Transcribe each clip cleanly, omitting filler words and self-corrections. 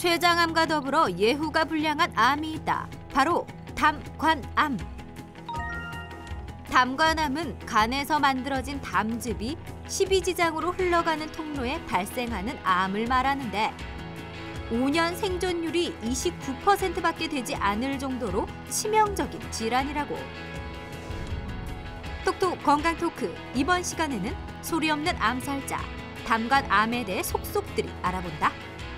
췌장암과 더불어 예후가 불량한 암이 있다. 바로 담관암. 담관암은 간에서 만들어진 담즙이 십이지장으로 흘러가는 통로에 발생하는 암을 말하는데 5년 생존율이 29%밖에 되지 않을 정도로 치명적인 질환이라고. 톡톡 건강 토크, 이번 시간에는 소리 없는 암살자, 담관암에 대해 속속들이 알아본다.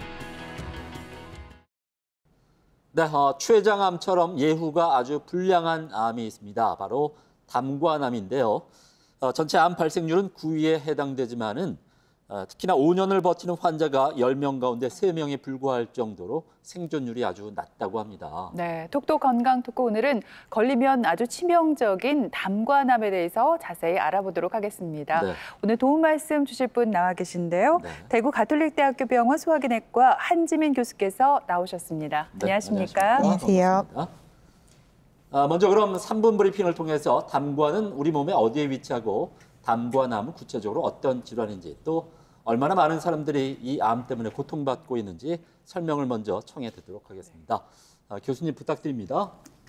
네, 췌장암처럼 예후가 아주 불량한 암이 있습니다. 바로 담관암인데요. 전체 암 발생률은 9위에 해당되지만은 특히나 5년을 버티는 환자가 10명 가운데 3명에 불과할 정도로 생존율이 아주 낮다고 합니다. 네, 톡톡 건강 토크 오늘은 걸리면 아주 치명적인 담관암에 대해서 자세히 알아보도록 하겠습니다. 네. 오늘 도움 말씀 주실 분 나와 계신데요. 네. 대구 가톨릭대학교 병원 소화기내과 한지민 교수께서 나오셨습니다. 네, 안녕하십니까? 안녕하세요. 먼저 그럼 3분 브리핑을 통해서 담관은 우리 몸에 어디에 위치하고 담관암은 구체적으로 어떤 질환인지 또 얼마나 많은 사람들이 이 암 때문에 고통받고 있는지 설명을 먼저 청해 듣도록 하겠습니다. 교수님 부탁드립니다.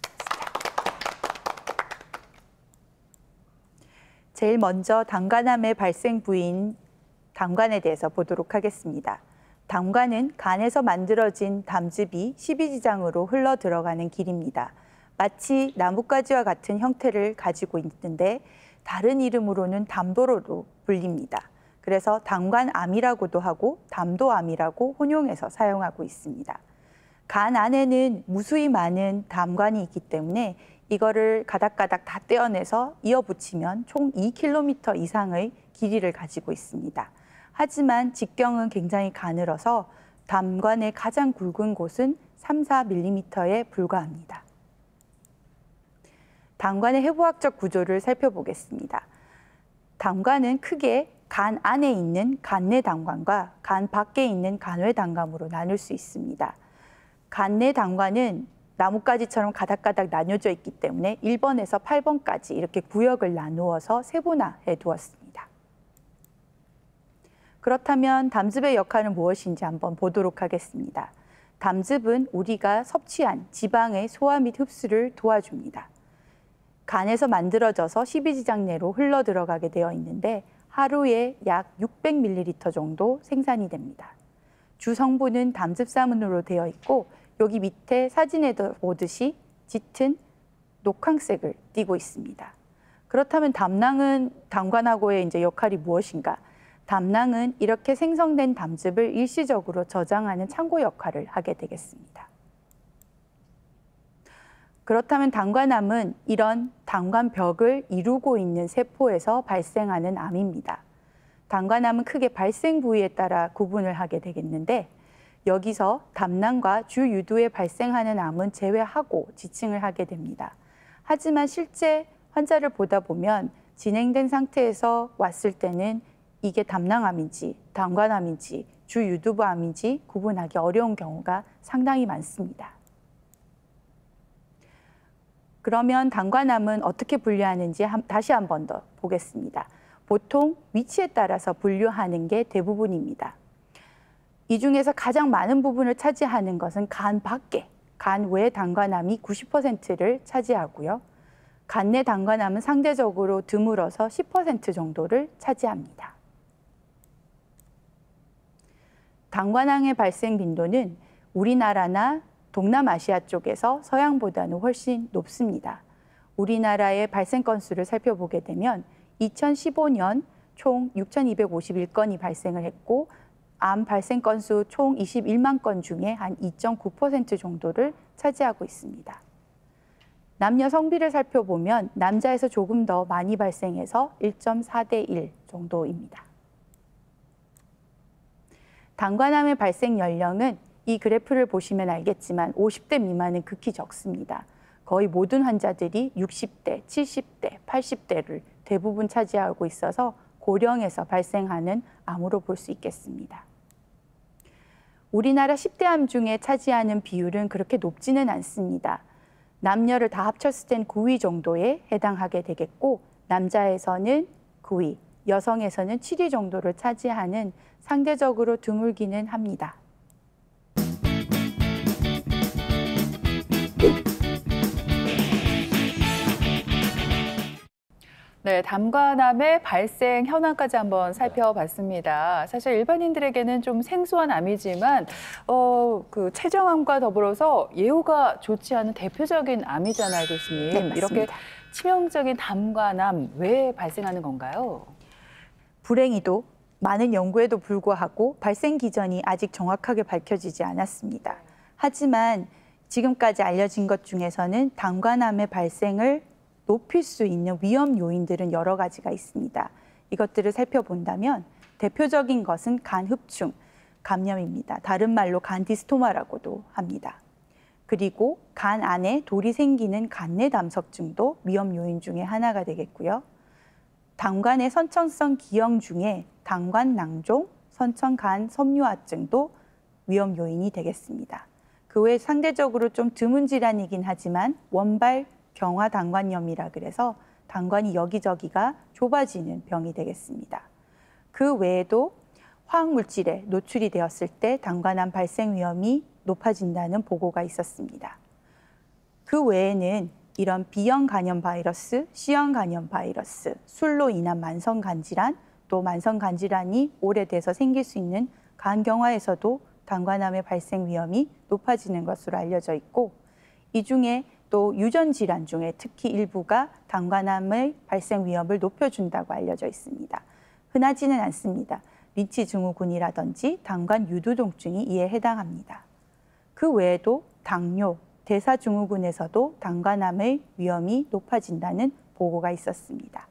제일 먼저 담관암의 발생 부위인 담관에 대해서 보도록 하겠습니다. 담관은 간에서 만들어진 담즙이 십이지장으로 흘러 들어가는 길입니다. 마치 나뭇가지와 같은 형태를 가지고 있는데 다른 이름으로는 담도로로 불립니다. 그래서 담관암이라고도 하고 담도암이라고 혼용해서 사용하고 있습니다. 간 안에는 무수히 많은 담관이 있기 때문에 이거를 가닥가닥 다 떼어내서 이어붙이면 총 2km 이상의 길이를 가지고 있습니다. 하지만 직경은 굉장히 가늘어서 담관의 가장 굵은 곳은 3-4mm에 불과합니다. 담관의 해부학적 구조를 살펴보겠습니다. 담관은 크게 간 안에 있는 간내 담관과 간 밖에 있는 간외 담관으로 나눌 수 있습니다. 간내 담관은 나뭇가지처럼 가닥가닥 나뉘어져 있기 때문에 1번에서 8번까지 이렇게 구역을 나누어서 세분화해 두었습니다. 그렇다면 담즙의 역할은 무엇인지 한번 보도록 하겠습니다. 담즙은 우리가 섭취한 지방의 소화 및 흡수를 도와줍니다. 간에서 만들어져서 십이지장 내로 흘러 들어가게 되어 있는데 하루에 약 600ml 정도 생산이 됩니다. 주 성분은 담즙사문으로 되어 있고 여기 밑에 사진에도 보듯이 짙은 녹황색을 띠고 있습니다. 그렇다면 담관하고의 역할이 무엇인가? 담낭은 이렇게 생성된 담즙을 일시적으로 저장하는 창고 역할을 하게 되겠습니다. 그렇다면 담관암은 이런 담관벽을 이루고 있는 세포에서 발생하는 암입니다. 담관암은 크게 발생 부위에 따라 구분을 하게 되겠는데 여기서 담낭과 주유두에 발생하는 암은 제외하고 지칭을 하게 됩니다. 하지만 실제 환자를 보다 보면 진행된 상태에서 왔을 때는 이게 담낭암인지 담관암인지 주유두부암인지 구분하기 어려운 경우가 상당히 많습니다. 그러면 담관암은 어떻게 분류하는지 다시 한 번 더 보겠습니다. 보통 위치에 따라서 분류하는 게 대부분입니다. 이 중에서 가장 많은 부분을 차지하는 것은 간 밖에, 간 외 담관암이 90%를 차지하고요. 간 내 담관암은 상대적으로 드물어서 10% 정도를 차지합니다. 담관암의 발생 빈도는 우리나라나 동남아시아 쪽에서 서양보다는 훨씬 높습니다. 우리나라의 발생 건수를 살펴보게 되면 2015년 총 6,251건이 발생을 했고 암 발생 건수 총 21만 건 중에 한 2.9% 정도를 차지하고 있습니다. 남녀 성비를 살펴보면 남자에서 조금 더 많이 발생해서 1.4대 1 정도입니다. 담관암의 발생 연령은 이 그래프를 보시면 알겠지만 50대 미만은 극히 적습니다. 거의 모든 환자들이 60대, 70대, 80대를 대부분 차지하고 있어서 고령에서 발생하는 암으로 볼 수 있겠습니다. 우리나라 10대 암 중에 차지하는 비율은 그렇게 높지는 않습니다. 남녀를 다 합쳤을 땐 9위 정도에 해당하게 되겠고 남자에서는 9위, 여성에서는 7위 정도를 차지하는 상대적으로 드물기는 합니다. 네, 담관암의 발생 현황까지 한번 살펴봤습니다. 사실 일반인들에게는 좀 생소한 암이지만 그 췌장암과 더불어서 예후가 좋지 않은 대표적인 암이잖아요, 교수님. 네, 맞습니다. 이렇게 치명적인 담관암 왜 발생하는 건가요? 불행히도 많은 연구에도 불구하고 발생 기전이 아직 정확하게 밝혀지지 않았습니다. 하지만 지금까지 알려진 것 중에서는 담관암의 발생을 높일 수 있는 위험 요인들은 여러 가지가 있습니다. 이것들을 살펴본다면 대표적인 것은 간흡충 감염입니다. 다른 말로 간디스토마라고도 합니다. 그리고 간 안에 돌이 생기는 간내 담석증도 위험 요인 중에 하나가 되겠고요. 담관의 선천성 기형 중에 담관낭종, 선천간 섬유화증도 위험 요인이 되겠습니다. 그 외에 상대적으로 좀 드문 질환이긴 하지만 원발 경화 담관염이라 그래서 담관이 여기저기가 좁아지는 병이 되겠습니다. 그 외에도 화학물질에 노출이 되었을 때 담관암 발생 위험이 높아진다는 보고가 있었습니다. 그 외에는 이런 B형 간염 바이러스, C형 간염 바이러스, 술로 인한 만성 간질환, 또 만성 간질환이 오래돼서 생길 수 있는 간경화에서도 담관암의 발생 위험이 높아지는 것으로 알려져 있고, 이 중에 또 유전 질환 중에 특히 일부가 담관암의 발생 위험을 높여준다고 알려져 있습니다. 흔하지는 않습니다. 리치 증후군이라든지 담관 유두통증이 이에 해당합니다. 그 외에도 당뇨, 대사증후군에서도 담관암의 위험이 높아진다는 보고가 있었습니다.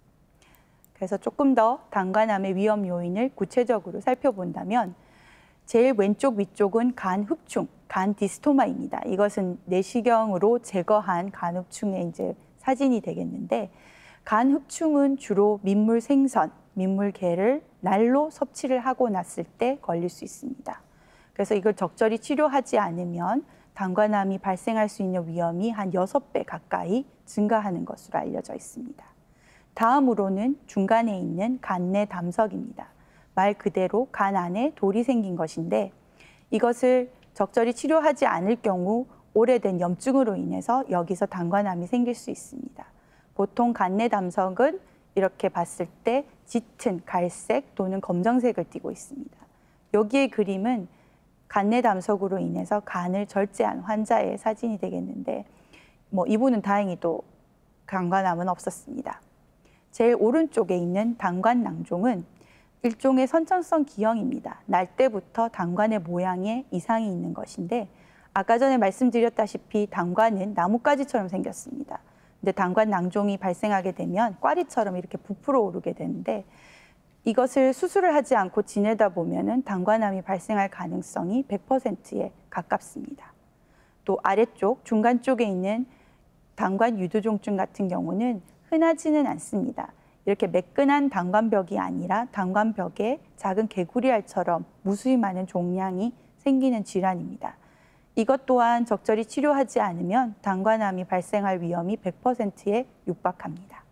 그래서 조금 더 담관암의 위험 요인을 구체적으로 살펴본다면 제일 왼쪽 위쪽은 간흡충, 간디스토마입니다. 이것은 내시경으로 제거한 간흡충의 이제 사진이 되겠는데, 간흡충은 주로 민물 생선, 민물개를 날로 섭취를 하고 났을 때 걸릴 수 있습니다. 그래서 이걸 적절히 치료하지 않으면 담관암이 발생할 수 있는 위험이 한 6배 가까이 증가하는 것으로 알려져 있습니다. 다음으로는 중간에 있는 간내 담석입니다. 말 그대로 간 안에 돌이 생긴 것인데, 이것을 적절히 치료하지 않을 경우 오래된 염증으로 인해서 여기서 담관암이 생길 수 있습니다. 보통 간내 담석은 이렇게 봤을 때 짙은 갈색 또는 검정색을 띠고 있습니다. 여기의 그림은 간내 담석으로 인해서 간을 절제한 환자의 사진이 되겠는데, 이분은 다행히도 담관암은 없었습니다. 제일 오른쪽에 있는 담관낭종은 일종의 선천성 기형입니다. 날 때부터 담관의 모양에 이상이 있는 것인데, 아까 전에 말씀드렸다시피 담관은 나뭇가지처럼 생겼습니다. 근데 담관낭종이 발생하게 되면 꽈리처럼 이렇게 부풀어 오르게 되는데, 이것을 수술을 하지 않고 지내다 보면은 담관암이 발생할 가능성이 100%에 가깝습니다. 또 아래쪽, 중간 쪽에 있는 담관 유두종증 같은 경우는 흔하지는 않습니다. 이렇게 매끈한 담관벽이 아니라 담관벽에 작은 개구리알처럼 무수히 많은 종양이 생기는 질환입니다. 이것 또한 적절히 치료하지 않으면 담관암이 발생할 위험이 100%에 육박합니다.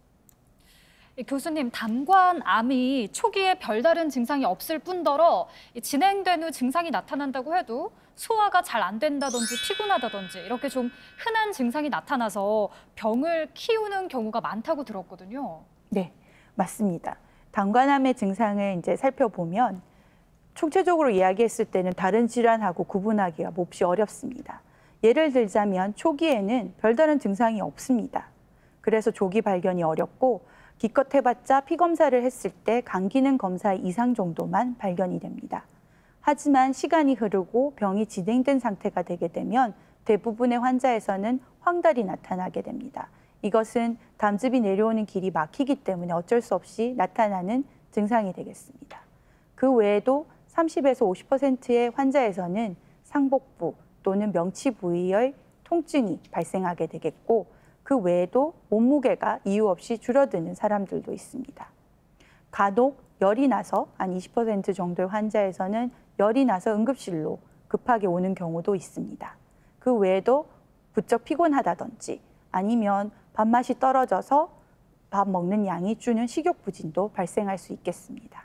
교수님, 담관암이 초기에 별다른 증상이 없을 뿐더러 진행된 후 증상이 나타난다고 해도 소화가 잘 안 된다든지 피곤하다든지 이렇게 좀 흔한 증상이 나타나서 병을 키우는 경우가 많다고 들었거든요. 네, 맞습니다. 담관암의 증상을 이제 살펴보면 총체적으로 이야기했을 때는 다른 질환하고 구분하기가 몹시 어렵습니다. 예를 들자면 초기에는 별다른 증상이 없습니다. 그래서 조기 발견이 어렵고 기껏 해봤자 피검사를 했을 때 간 기능 검사 이상 정도만 발견이 됩니다. 하지만 시간이 흐르고 병이 진행된 상태가 되게 되면 대부분의 환자에서는 황달이 나타나게 됩니다. 이것은 담즙이 내려오는 길이 막히기 때문에 어쩔 수 없이 나타나는 증상이 되겠습니다. 그 외에도 30에서 50%의 환자에서는 상복부 또는 명치 부위의 통증이 발생하게 되겠고, 그 외에도 몸무게가 이유 없이 줄어드는 사람들도 있습니다. 간혹 열이 나서 한 20% 정도의 환자에서는 열이 나서 응급실로 급하게 오는 경우도 있습니다. 그 외에도 부쩍 피곤하다든지 아니면 밥맛이 떨어져서 밥 먹는 양이 주는 식욕부진도 발생할 수 있겠습니다.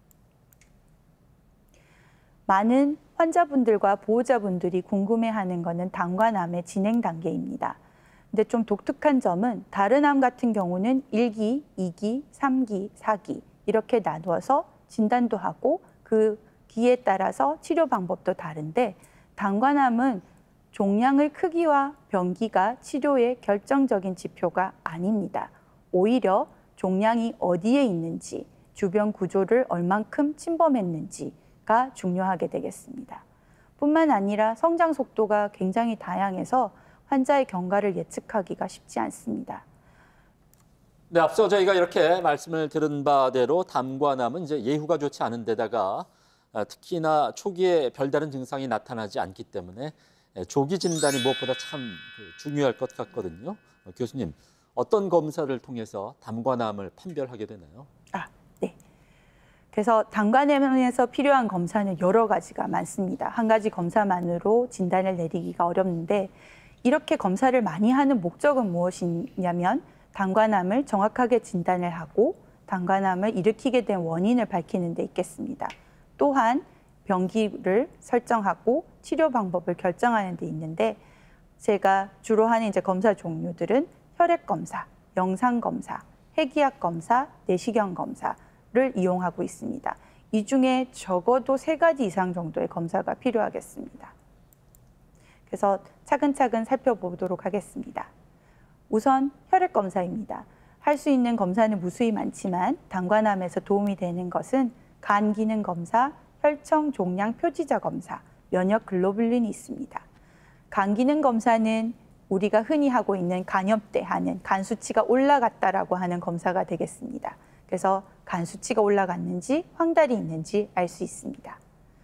많은 환자분들과 보호자분들이 궁금해하는 것은 담관암의 진행 단계입니다. 근데 좀 독특한 점은 다른 암 같은 경우는 1기, 2기, 3기, 4기 이렇게 나누어서 진단도 하고 그 기에 따라서 치료 방법도 다른데 당관암은 종양의 크기와 병기가 치료의 결정적인 지표가 아닙니다. 오히려 종양이 어디에 있는지, 주변 구조를 얼만큼 침범했는지가 중요하게 되겠습니다. 뿐만 아니라 성장 속도가 굉장히 다양해서 환자의 경과를 예측하기가 쉽지 않습니다. 네, 앞서 저희가 이렇게 말씀을 들은 바대로 담관암은 이제 예후가 좋지 않은 데다가 특히나 초기에 별다른 증상이 나타나지 않기 때문에 조기 진단이 무엇보다 참 중요할 것 같거든요. 교수님, 어떤 검사를 통해서 담관암을 판별하게 되나요? 네. 그래서 담관암에서 필요한 검사는 여러 가지가 많습니다. 한 가지 검사만으로 진단을 내리기가 어렵는데 이렇게 검사를 많이 하는 목적은 무엇이냐면 담관암을 정확하게 진단을 하고 담관암을 일으키게 된 원인을 밝히는 데 있겠습니다. 또한 병기를 설정하고 치료 방법을 결정하는 데 있는데 제가 주로 하는 이제 검사 종류들은 혈액 검사, 영상 검사, 핵이학 검사, 내시경 검사를 이용하고 있습니다. 이 중에 적어도 3가지 이상 정도의 검사가 필요하겠습니다. 그래서 차근차근 살펴보도록 하겠습니다. 우선 혈액 검사입니다. 할 수 있는 검사는 무수히 많지만 담관암에서 도움이 되는 것은 간 기능 검사, 혈청 종양 표지자 검사, 면역 글로불린이 있습니다. 간 기능 검사는 우리가 흔히 하고 있는 간염 때 하는 간 수치가 올라갔다라고 하는 검사가 되겠습니다. 그래서 간 수치가 올라갔는지 황달이 있는지 알 수 있습니다.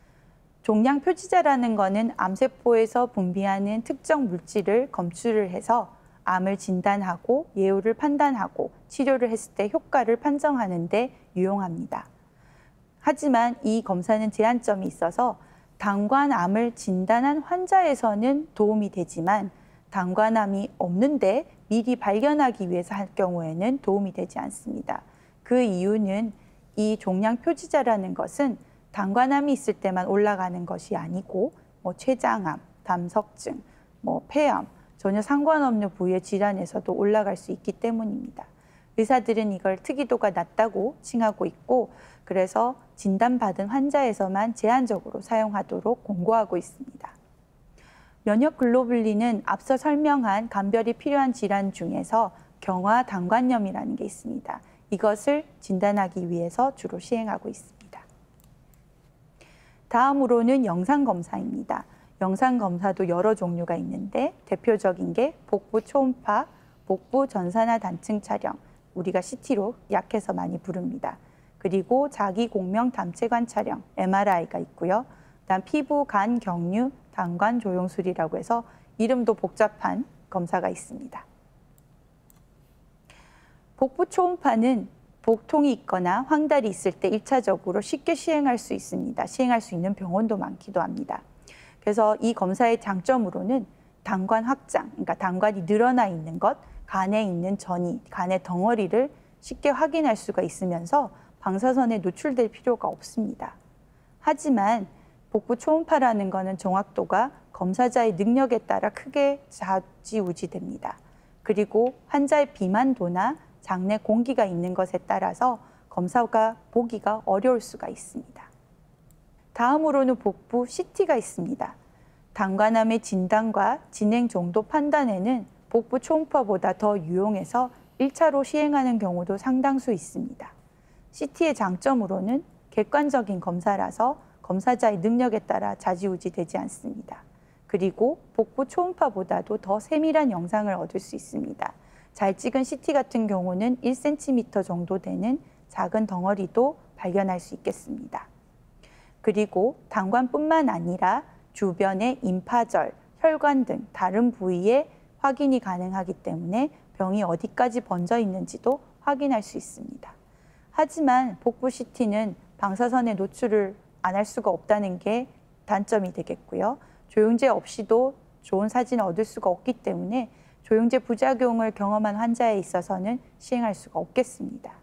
종양 표지자라는 것은 암세포에서 분비하는 특정 물질을 검출을 해서 암을 진단하고 예후를 판단하고 치료를 했을 때 효과를 판정하는 데 유용합니다. 하지만 이 검사는 제한점이 있어서 담관암을 진단한 환자에서는 도움이 되지만 담관암이 없는데 미리 발견하기 위해서 할 경우에는 도움이 되지 않습니다. 그 이유는 이 종양 표지자라는 것은 담관암이 있을 때만 올라가는 것이 아니고 췌장암, 담석증, 폐암 전혀 상관없는 부위의 질환에서도 올라갈 수 있기 때문입니다. 의사들은 이걸 특이도가 낮다고 칭하고 있고 그래서 진단받은 환자에서만 제한적으로 사용하도록 권고하고 있습니다. 면역 글로불린은 앞서 설명한 감별이 필요한 질환 중에서 경화 담관염이라는 게 있습니다. 이것을 진단하기 위해서 주로 시행하고 있습니다. 다음으로는 영상검사입니다. 영상검사도 여러 종류가 있는데 대표적인 게 복부 초음파, 복부 전산화 단층 촬영, 우리가 CT로 약해서 많이 부릅니다. 그리고 자기공명 담체관 촬영, MRI가 있고요. 그다음 피부, 간, 경류, 담관 조영술이라고 해서 이름도 복잡한 검사가 있습니다. 복부 초음파는 복통이 있거나 황달이 있을 때 1차적으로 쉽게 시행할 수 있습니다. 시행할 수 있는 병원도 많기도 합니다. 그래서 이 검사의 장점으로는 담관 확장, 그러니까 담관이 늘어나 있는 것, 간에 있는 전이, 간의 덩어리를 쉽게 확인할 수가 있으면서 방사선에 노출될 필요가 없습니다. 하지만 복부 초음파라는 것은 정확도가 검사자의 능력에 따라 크게 좌지우지됩니다. 그리고 환자의 비만도나 장내 공기가 있는 것에 따라서 검사가 보기가 어려울 수가 있습니다. 다음으로는 복부 CT가 있습니다. 담관암의 진단과 진행 정도 판단에는 복부 초음파보다 더 유용해서 1차로 시행하는 경우도 상당수 있습니다. CT의 장점으로는 객관적인 검사라서 검사자의 능력에 따라 좌지우지되지 않습니다. 그리고 복부 초음파보다도 더 세밀한 영상을 얻을 수 있습니다. 잘 찍은 CT 같은 경우는 1cm 정도 되는 작은 덩어리도 발견할 수 있겠습니다. 그리고 담관뿐만 아니라 주변의 임파절, 혈관 등 다른 부위에 확인이 가능하기 때문에 병이 어디까지 번져 있는지도 확인할 수 있습니다. 하지만 복부 CT는 방사선에 노출을 안 할 수가 없다는 게 단점이 되겠고요. 조영제 없이도 좋은 사진을 얻을 수가 없기 때문에 조영제 부작용을 경험한 환자에 있어서는 시행할 수가 없겠습니다.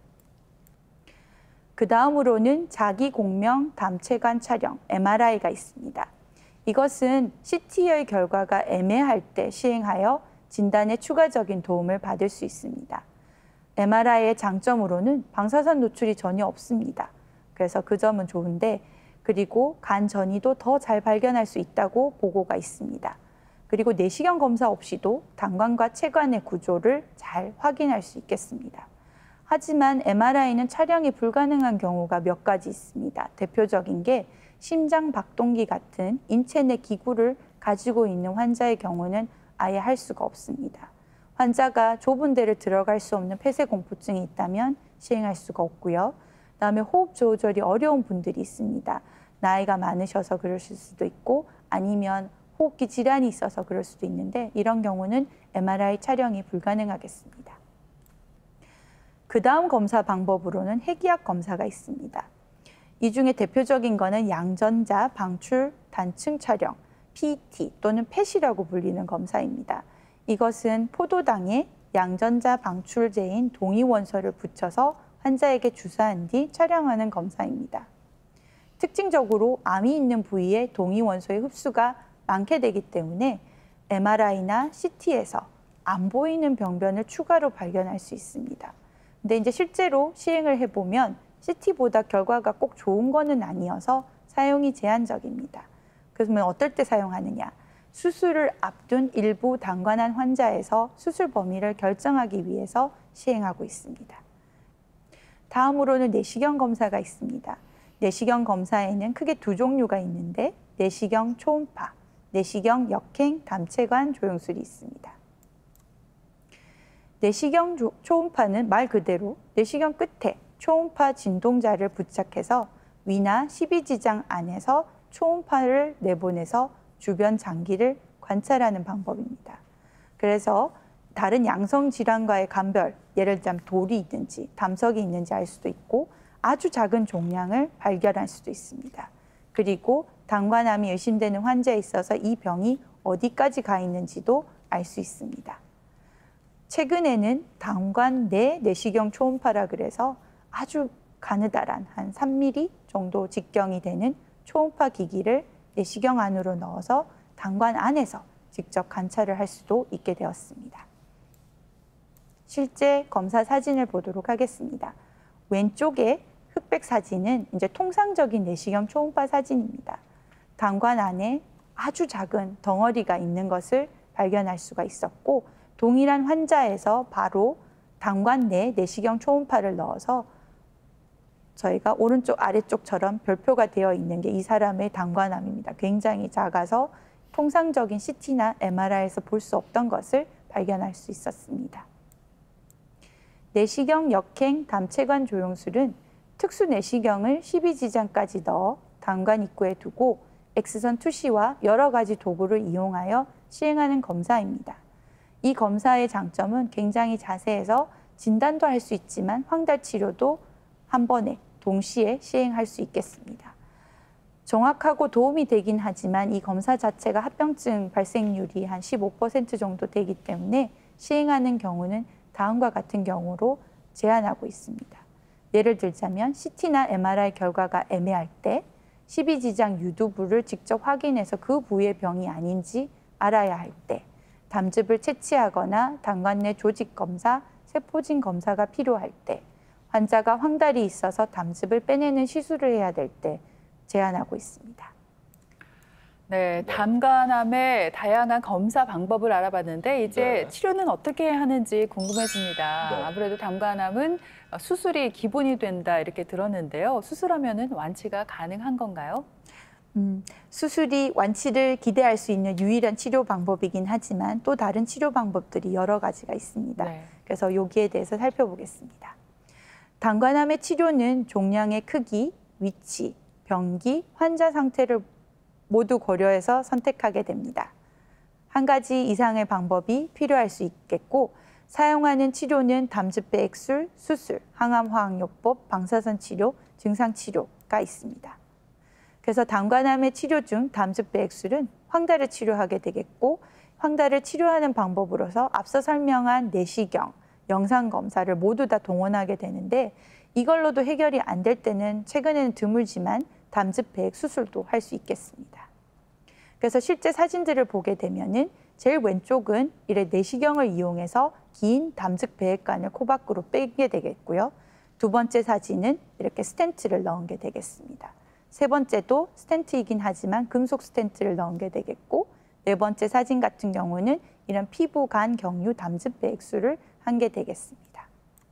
그 다음으로는 자기공명 담체관 촬영, MRI가 있습니다. 이것은 CT의 결과가 애매할 때 시행하여 진단에 추가적인 도움을 받을 수 있습니다. MRI의 장점으로는 방사선 노출이 전혀 없습니다. 그래서 그 점은 좋은데, 그리고 간 전이도 더 잘 발견할 수 있다고 보고가 있습니다. 그리고 내시경 검사 없이도 당관과 체관의 구조를 잘 확인할 수 있겠습니다. 하지만 MRI는 촬영이 불가능한 경우가 몇 가지 있습니다. 대표적인 게 심장 박동기 같은 인체 내 기구를 가지고 있는 환자의 경우는 아예 할 수가 없습니다. 환자가 좁은 데를 들어갈 수 없는 폐쇄공포증이 있다면 시행할 수가 없고요. 그다음에 호흡 조절이 어려운 분들이 있습니다. 나이가 많으셔서 그러실 수도 있고 아니면 호흡기 질환이 있어서 그럴 수도 있는데 이런 경우는 MRI 촬영이 불가능하겠습니다. 그 다음 검사 방법으로는 핵이학 검사가 있습니다. 이 중에 대표적인 거는 양전자 방출 단층 촬영, PET 또는 펫이라고 불리는 검사입니다. 이것은 포도당에 양전자 방출제인 동위원소를 붙여서 환자에게 주사한 뒤 촬영하는 검사입니다. 특징적으로 암이 있는 부위에 동위원소의 흡수가 많게 되기 때문에 MRI나 CT에서 안 보이는 병변을 추가로 발견할 수 있습니다. 근데 이제 실제로 시행을 해보면 CT보다 결과가 꼭 좋은 거는 아니어서 사용이 제한적입니다. 그러면 어떨 때 사용하느냐? 수술을 앞둔 일부 당관한 환자에서 수술 범위를 결정하기 위해서 시행하고 있습니다. 다음으로는 내시경 검사가 있습니다. 내시경 검사에는 크게 두 종류가 있는데 내시경 초음파, 내시경 역행 담체관 조영술이 있습니다. 내시경 초음파는 말 그대로 내시경 끝에 초음파 진동자를 부착해서 위나 12지장 안에서 초음파를 내보내서 주변 장기를 관찰하는 방법입니다. 그래서 다른 양성 질환과의 감별, 예를 들면 돌이 있는지 담석이 있는지 알 수도 있고 아주 작은 종양을 발견할 수도 있습니다. 그리고 당관암이 의심되는 환자에 있어서 이 병이 어디까지 가 있는지도 알 수 있습니다. 최근에는 당관 내 내시경 초음파라 그래서 아주 가느다란 한 3mm 정도 직경이 되는 초음파 기기를 내시경 안으로 넣어서 당관 안에서 직접 관찰을 할 수도 있게 되었습니다. 실제 검사 사진을 보도록 하겠습니다. 왼쪽에 흑백 사진은 이제 통상적인 내시경 초음파 사진입니다. 당관 안에 아주 작은 덩어리가 있는 것을 발견할 수가 있었고 동일한 환자에서 바로 당관 내 내시경 초음파를 넣어서 저희가 오른쪽 아래쪽처럼 별표가 되어 있는 게 이 사람의 당관암입니다. 굉장히 작아서 통상적인 CT나 MRI에서 볼 수 없던 것을 발견할 수 있었습니다. 내시경 역행 담체관 조영술은 특수 내시경을 12지장까지 넣어 당관 입구에 두고 X선 투시와 여러 가지 도구를 이용하여 시행하는 검사입니다. 이 검사의 장점은 굉장히 자세해서 진단도 할 수 있지만 황달 치료도 한 번에 동시에 시행할 수 있겠습니다. 정확하고 도움이 되긴 하지만 이 검사 자체가 합병증 발생률이 한 15% 정도 되기 때문에 시행하는 경우는 다음과 같은 경우로 제한하고 있습니다. 예를 들자면 CT나 MRI 결과가 애매할 때 12지장 유두부를 직접 확인해서 그 부위의 병이 아닌지 알아야 할 때, 담즙을 채취하거나 당관 내 조직 검사, 세포진 검사가 필요할 때, 환자가 황달이 있어서 담즙을 빼내는 시술을 해야 될 때 제한하고 있습니다. 네, 담관암의 다양한 검사 방법을 알아봤는데 이제 치료는 어떻게 하는지 궁금해집니다. 아무래도 담관암은 수술이 기본이 된다 이렇게 들었는데요. 수술하면은 완치가 가능한 건가요? 수술이 완치를 기대할 수 있는 유일한 치료 방법이긴 하지만 또 다른 치료 방법들이 여러 가지가 있습니다. 그래서 여기에 대해서 살펴보겠습니다. 당관암의 치료는 종양의 크기, 위치, 병기, 환자 상태를 모두 고려해서 선택하게 됩니다. 한 가지 이상의 방법이 필요할 수 있겠고 사용하는 치료는 담즙배 액술, 수술, 항암화학요법, 방사선 치료, 증상 치료가 있습니다. 그래서 당관암의 치료 중 담즙배 액술은 황달을 치료하게 되겠고 황달을 치료하는 방법으로서 앞서 설명한 내시경, 영상검사를 모두 다 동원하게 되는데 이걸로도 해결이 안 될 때는 최근에는 드물지만 담즙배액 수술도 할 수 있겠습니다. 그래서 실제 사진들을 보게 되면은 제일 왼쪽은 이래 내시경을 이용해서 긴 담즙 배액관을 코 밖으로 빼게 되겠고요. 두 번째 사진은 이렇게 스텐트를 넣은 게 되겠습니다. 세 번째도 스텐트이긴 하지만 금속 스텐트를 넣은 게 되겠고, 네 번째 사진 같은 경우는 이런 피부, 간, 경유, 담즙 배액술을 한 게 되겠습니다.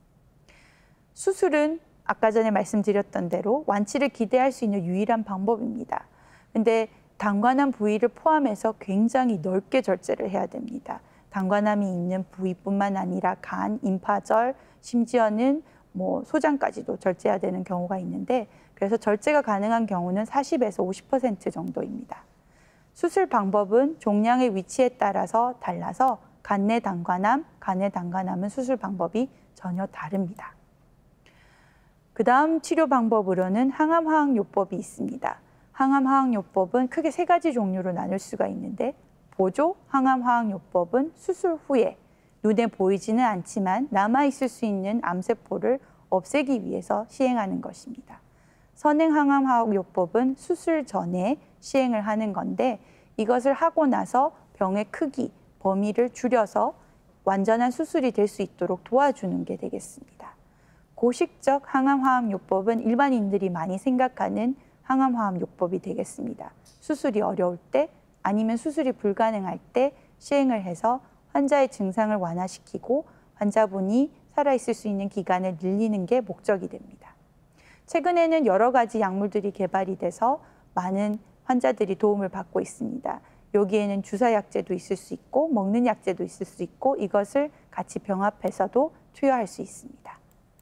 수술은 아까 전에 말씀드렸던 대로 완치를 기대할 수 있는 유일한 방법입니다. 근데 담관함 부위를 포함해서 굉장히 넓게 절제를 해야 됩니다. 담관함이 있는 부위뿐만 아니라 간, 임파절, 심지어는 소장까지도 절제해야 되는 경우가 있는데, 그래서 절제가 가능한 경우는 40에서 50% 정도입니다. 수술 방법은 종양의 위치에 따라서 달라서 간내 담관함, 간내 담관함은 수술 방법이 전혀 다릅니다. 그 다음 치료 방법으로는 항암화학요법이 있습니다. 항암화학요법은 크게 세 가지 종류로 나눌 수가 있는데, 보조 항암화학요법은 수술 후에 눈에 보이지는 않지만 남아있을 수 있는 암세포를 없애기 위해서 시행하는 것입니다. 선행 항암화학요법은 수술 전에 시행을 하는 건데, 이것을 하고 나서 병의 크기, 범위를 줄여서 완전한 수술이 될 수 있도록 도와주는 게 되겠습니다. 고식적 항암화학요법은 일반인들이 많이 생각하는 항암화학요법이 되겠습니다. 수술이 어려울 때 아니면 수술이 불가능할 때 시행을 해서 환자의 증상을 완화시키고 환자분이 살아있을 수 있는 기간을 늘리는 게 목적이 됩니다. 최근에는 여러 가지 약물들이 개발이 돼서 많은 환자들이 도움을 받고 있습니다. 여기에는 주사약제도 있을 수 있고 먹는 약제도 있을 수 있고, 이것을 같이 병합해서도 투여할 수 있습니다.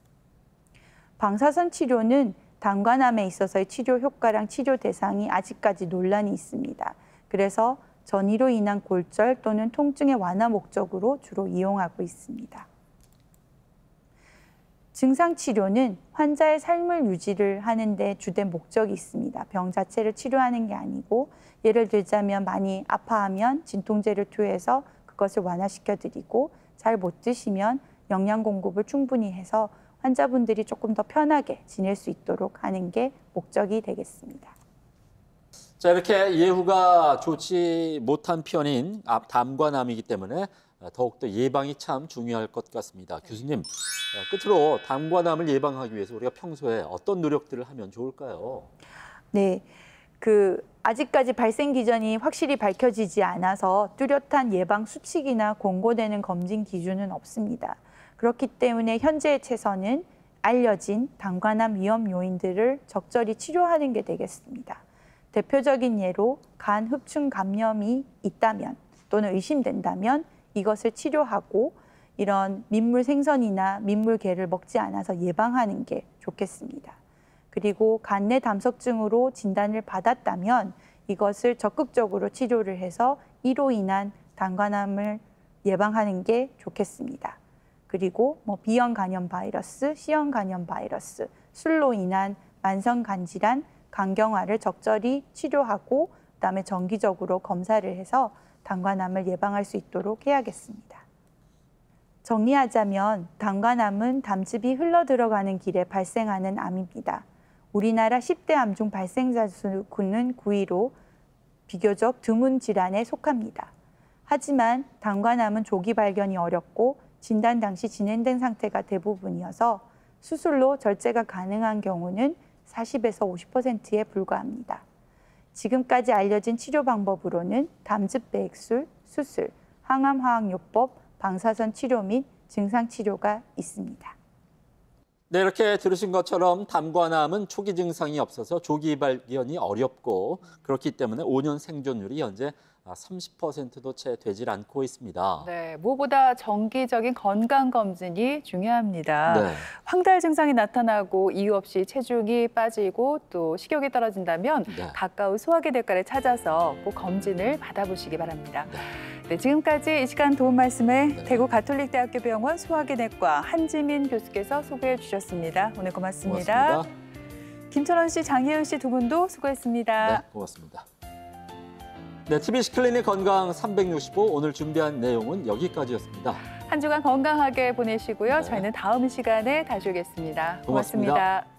방사선 치료는 담관암에 있어서의 치료 효과랑 치료 대상이 아직까지 논란이 있습니다. 그래서 전이로 인한 골절 또는 통증의 완화 목적으로 주로 이용하고 있습니다. 증상치료는 환자의 삶을 유지를 하는 데 주된 목적이 있습니다. 병 자체를 치료하는 게 아니고, 예를 들자면 많이 아파하면 진통제를 투여해서 그것을 완화시켜드리고, 잘 못 드시면 영양 공급을 충분히 해서 환자분들이 조금 더 편하게 지낼 수 있도록 하는 게 목적이 되겠습니다. 자, 이렇게 예후가 좋지 못한 편인 담관암이기 때문에 더욱더 예방이 참 중요할 것 같습니다. 교수님, 끝으로 담관암을 예방하기 위해서 우리가 평소에 어떤 노력들을 하면 좋을까요? 네, 아직까지 발생 기전이 확실히 밝혀지지 않아서 뚜렷한 예방 수칙이나 공고되는 검진 기준은 없습니다. 그렇기 때문에 현재의 최선은 알려진 담관암 위험 요인들을 적절히 치료하는 게 되겠습니다. 대표적인 예로 간 흡충 감염이 있다면 또는 의심된다면 이것을 치료하고, 이런 민물 생선이나 민물개를 먹지 않아서 예방하는 게 좋겠습니다. 그리고 간내 담석증으로 진단을 받았다면 이것을 적극적으로 치료를 해서 이로 인한 담관암을 예방하는 게 좋겠습니다. 그리고 B형 간염 바이러스, C형 간염 바이러스, 술로 인한 만성 간질환, 간경화를 적절히 치료하고 그다음에 정기적으로 검사를 해서 담관암을 예방할 수 있도록 해야겠습니다. 정리하자면 담관암은 담즙이 흘러들어가는 길에 발생하는 암입니다. 우리나라 10대 암 중 발생자 수는 9위로 비교적 드문 질환에 속합니다. 하지만 담관암은 조기 발견이 어렵고 진단 당시 진행된 상태가 대부분이어서 수술로 절제가 가능한 경우는 40에서 50%에 불과합니다. 지금까지 알려진 치료 방법으로는 담즙 배액술, 수술, 항암화학요법, 방사선 치료 및 증상 치료가 있습니다. 네, 이렇게 들으신 것처럼 담관암은 초기 증상이 없어서 조기 발견이 어렵고, 그렇기 때문에 5년 생존율이 현재 30%도 채 되질 않고 있습니다. 네, 무엇보다 정기적인 건강검진이 중요합니다. 네. 황달 증상이 나타나고 이유 없이 체중이 빠지고 또 식욕이 떨어진다면 네. 가까운 소화기내과를 찾아서 꼭 검진을 받아보시기 바랍니다. 네, 지금까지 이 시간 도움 말씀을 대구 가톨릭대학교 병원 소화기내과 한지민 교수께서 소개해 주셨습니다. 오늘 고맙습니다. 김철원 씨, 장혜은 씨 두 분도 수고했습니다. 네, 고맙습니다. 네, TBC 클리닉 건강 365 오늘 준비한 내용은 여기까지였습니다. 한 주간 건강하게 보내시고요. 네. 저희는 다음 시간에 다시 오겠습니다. 고맙습니다. 고맙습니다.